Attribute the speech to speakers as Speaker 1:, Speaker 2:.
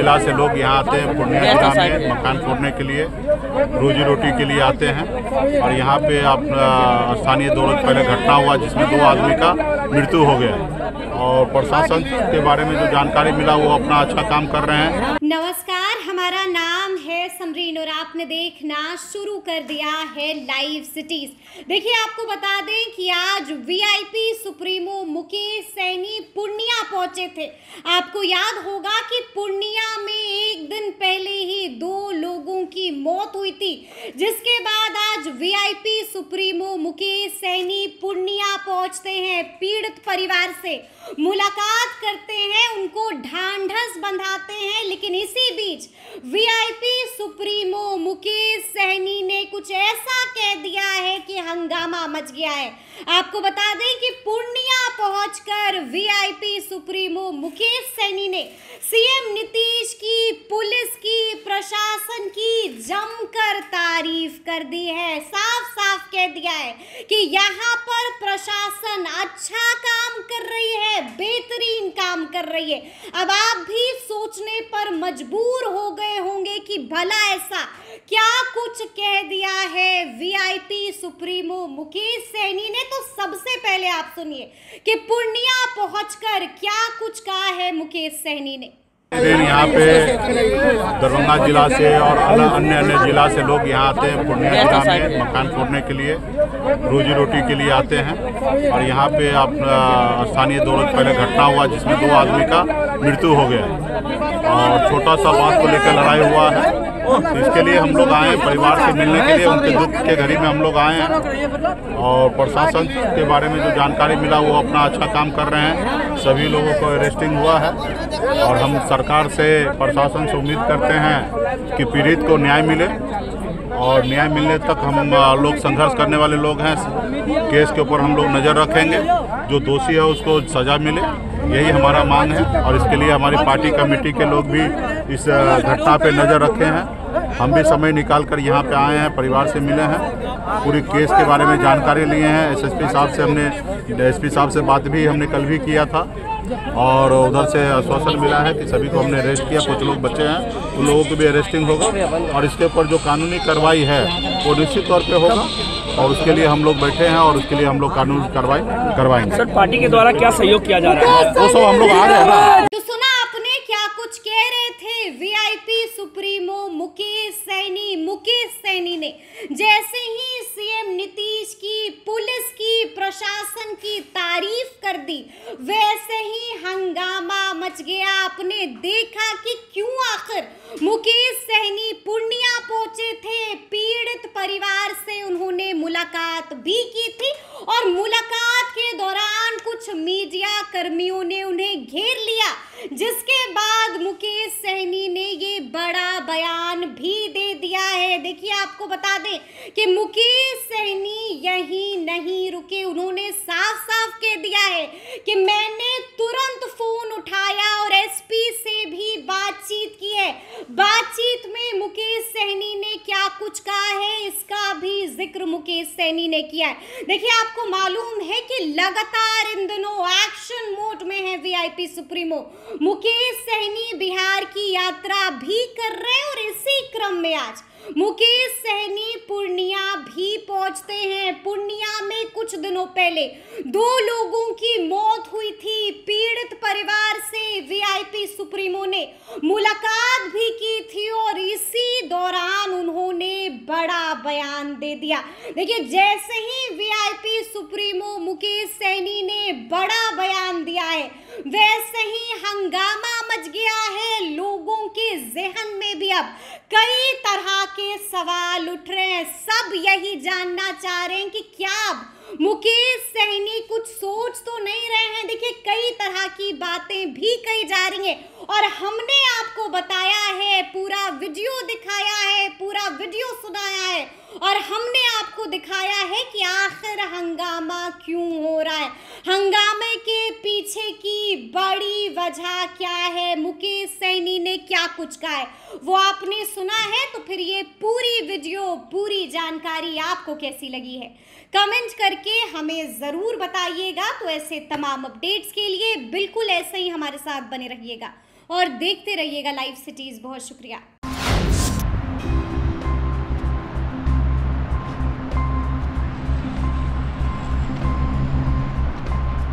Speaker 1: जिला से लोग यहाँ आते हैं पूर्णिया जिला में मकान खोदने के लिए, रोजी रोटी के लिए आते हैं। और यहाँ पे आप स्थानीय 2 रोज पहले घटना हुआ जिसमें 2 आदमी का मृत्यु हो गया। और प्रशासन के बारे में जो जानकारी मिला वो अपना अच्छा काम कर रहे हैं।
Speaker 2: नमस्कार, हमारा नाम है समरीन और आपने देखना शुरू कर दिया है लाइव सिटीज। देखिए, आपको बता दें कि आज वीआईपी सुप्रीमो मुकेश सैनी पूर्णिया पहुंचे थे। आपको याद होगा कि पूर्णिया में एक दिन पहले ही 2 लोगों की मौत हुई थी, जिसके बाद आज वीआईपी सुप्रीमो मुकेश सैनी पूर्णिया पहुंचते हैं, पीड़ित परिवार से मुलाकात करते हैं, उनको ढांढस बंधाते हैं। लेकिन इसी बीच वीआईपी सुप्रीमो मुकेश सैनी ने कुछ ऐसा कह दिया है कि हंगामा मच गया है। आपको बता दें कि पूर्णिया पहुंचकर वीआईपी सुप्रीमो मुकेश सैनी ने सीएम नीतीश की, पुलिस की, प्रशासन की जमकर तारीफ कर दी है। साफ साफ कह दिया है कि यहाँ पर प्रशासन अच्छा काम कर रही है, बेहतरीन काम कर रही है। अब आप भी सोचने पर मजबूर हो गए होंगे कि भला ऐसा क्या कुछ कह दिया है वीआईपी सुप्रीमो मुकेश सैनी ने। तो सबसे पहले आप सुनिए कि पूर्णिया पहुंचकर क्या कुछ कहा है मुकेश सैनी ने।
Speaker 1: यहाँ पे दरभंगा जिला से और अन्य जिला से लोग यहाँ आते हैं पूर्णिया जिला में मकान खोदने के लिए, रोजी रोटी के लिए आते हैं। और यहाँ पे आप स्थानीय 2 रोज पहले घटना हुआ जिसमें 2 आदमी का मृत्यु हो गया। और छोटा सा बात को लेकर लड़ाई हुआ है, इसके लिए हम लोग आए हैं परिवार से मिलने के लिए, उनके दुख के घड़ी में हम लोग आए हैं। और प्रशासन के बारे में जो जानकारी मिला वो अपना अच्छा काम कर रहे हैं। सभी लोगों को अरेस्टिंग हुआ है और हम सरकार से, प्रशासन से उम्मीद करते हैं कि पीड़ित को न्याय मिले। और न्याय मिलने तक हम लोग संघर्ष करने वाले लोग हैं। केस के ऊपर हम लोग नज़र रखेंगे, जो दोषी है उसको सज़ा मिले, यही हमारा मांग है। और इसके लिए हमारी पार्टी कमेटी के लोग भी इस घटना पे नज़र रखे हैं। हम भी समय निकाल कर यहाँ पे आए हैं, परिवार से मिले हैं, पूरी केस के बारे में जानकारी लिए हैं। एसएसपी साहब से एसपी साहब से बात भी हमने कल भी किया था और उधर से आश्वासन मिला है कि सभी को हमने अरेस्ट किया। कुछ लोग बचे हैं, उन लोगों को भी अरेस्टिंग होगा और इसके ऊपर जो कानूनी कार्रवाई है वो निश्चित तौर पे होगा। और उसके लिए हम लोग बैठे हैं और उसके लिए हम लोग कानूनी कार्रवाई करवाएंगे।
Speaker 3: सर, पार्टी के द्वारा क्या सहयोग किया जा रहा है?
Speaker 1: वो सब हम लोग आ रहे हैं ना।
Speaker 2: तो सुना आपने क्या कुछ कह रहे थे वीआईपी सुप्रीमो मुकेश सैनी ने। जैसे ही सीएम नीतीश की, पुलिस की, प्रशासन की तारीफ कर दी, वैसे ही हंगामा मच गया। आपने देखा कि क्यों आखिर मुकेश सैनी पूर्णिया पहुंचे थे, पीड़ित परिवार से उन्होंने मुलाकात भी की थी और मुलाकात के दौरान कुछ मीडिया कर्मियों ने उन्हें घेर लिया, जिसके बाद मुकेश सैनी ने ये बड़ा बयान भी दे दिया है। देखिए, आपको बता दें कि मुकेश सैनी यहीं नहीं रुके, उन्होंने साफ साफ कह दिया है कि मैंने तुरंत फोन उठाया और एसपी से भी बातचीत की है। बातचीत में मुकेश सैनी ने क्या कुछ कहा है, इसका भी जिक्र मुकेश सैनी ने किया है। देखिए, आपको मालूम है कि लगातार इन दिनों एक्शन मोड में है वीआईपी सुप्रीमो मुकेश सैनी। बिहार की यात्रा भी कर रहे हैं और इसी क्रम में आज मुकेश सैनी पूर्णिया भी पहुंचते हैं। पूर्णिया में कुछ दिनों पहले 2 लोगों की मौत हुई थी। पीड़ित परिवार से वीआईपी सुप्रीमो ने मुलाकात भी की थी और इसी दौरान उन्होंने बड़ा बयान दे दिया। देखिए, जैसे ही वीआईपी सुप्रीमो मुकेश सैनी ने बड़ा बयान दिया है, वैसे ही हंगामा मच गया है। लोगों के जहन में भी अब कई तरह के सवाल उठ रहे हैं। सब यही जानना चाह रहे हैं कि क्या अब मुकेश सैनी कुछ सोच तो नहीं रहे हैं। देखिए, कई तरह की बातें भी कही जा रही हैं और हमने आपको बताया है, पूरा वीडियो दिखाया है, पूरा वीडियो सुनाया है और हमने आपको दिखाया है कि आखिर हंगामा क्यों हो रहा है। हंगामे के पीछे की बड़ी वजह क्या है, मुकेश सैनी ने क्या कुछ कहा है, वो आपने सुना है। तो फिर ये पूरी वीडियो, पूरी जानकारी आपको कैसी लगी है, कमेंट करके हमें ज़रूर बताइएगा। तो ऐसे तमाम अपडेट्स के लिए बिल्कुल ऐसे ही हमारे साथ बने रहिएगा और देखते रहिएगा लाइव सिटीज़। बहुत शुक्रिया।